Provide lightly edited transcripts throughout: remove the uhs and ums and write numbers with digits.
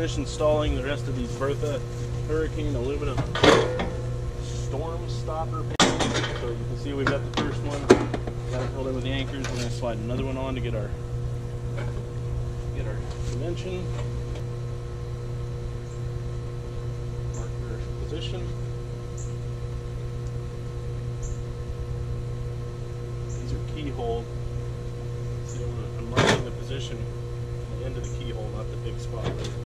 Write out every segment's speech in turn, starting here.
finish installing the rest of these Bertha Hurricane aluminum storm stopper panels. So you can see we've got the first one, got it held in with the anchors. We're going to slide another one on to get our dimension, mark our position. These are keyhole. See, I'm marking the position at the end of the keyhole, not the big spot.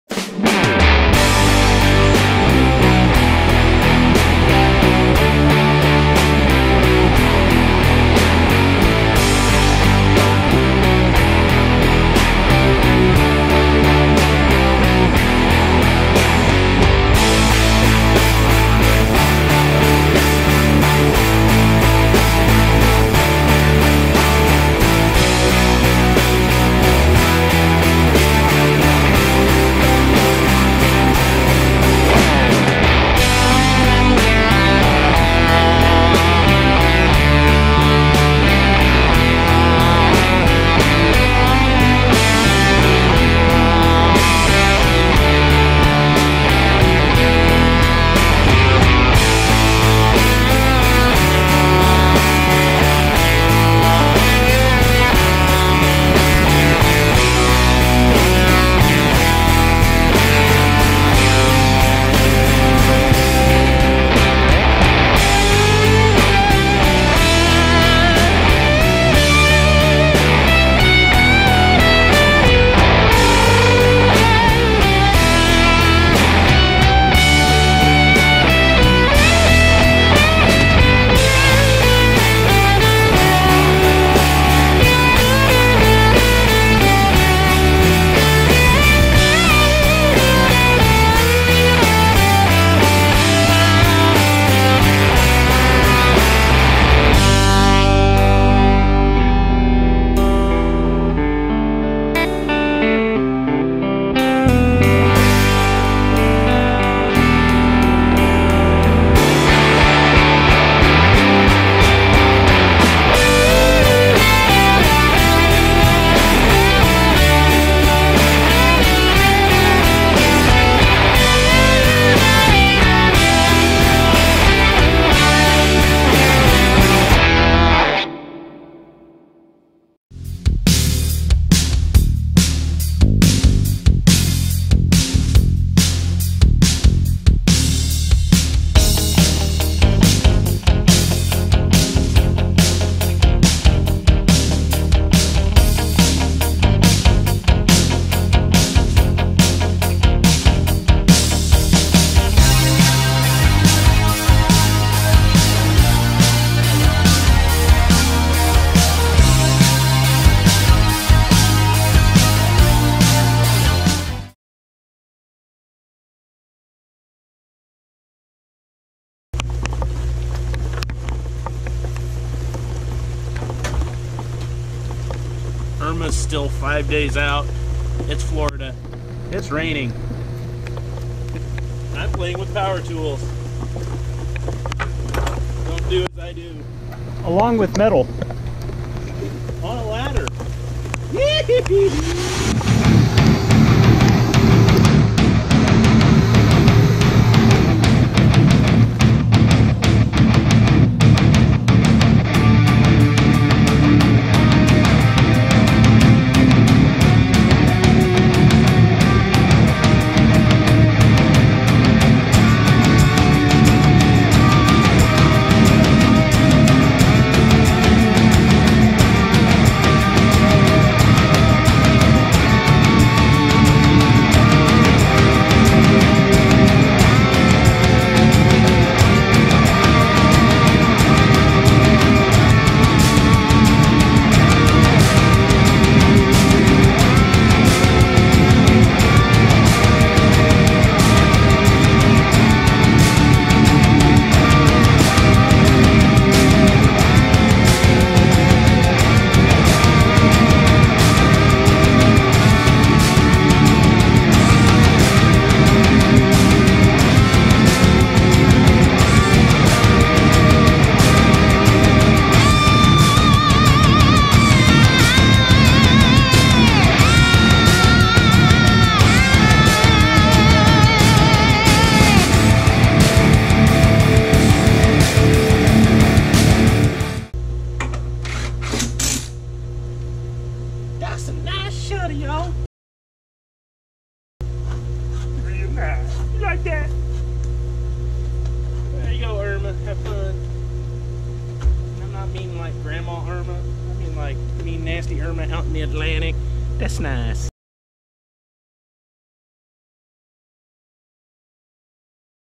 Irma's still 5 days out. It's Florida. It's raining. I'm playing with power tools. Don't do as I do. Along with metal. On a ladder. Grandma Irma. I mean, like, mean, nasty Irma out in the Atlantic. That's nice.